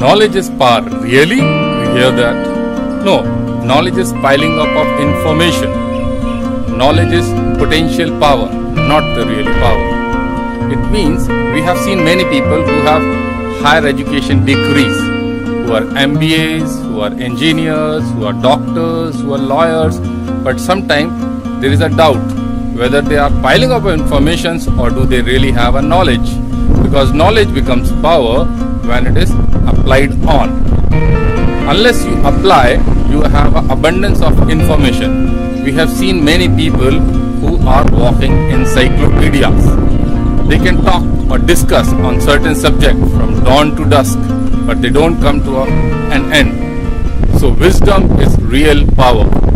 Knowledge is power. Really? You hear that? No. Knowledge is piling up of information. Knowledge is potential power, not the real power. It means we have seen many people who have higher education degrees, who are MBAs, who are engineers, who are doctors, who are lawyers, but sometimes there is a doubt whether they are piling up information or do they really have a knowledge, because knowledge becomes power when it is applied on. Unless you apply, you have an abundance of information. We have seen many people who are walking encyclopedias. They can talk or discuss on certain subject from dawn to dusk, but they don't come to an end. So wisdom is real power.